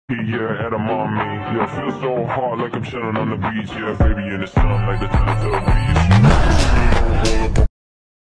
Yeah, had 'em on me. Yeah, feel so hot like I'm chilling on the beach. Yeah, baby in the sun like the Teletubbies.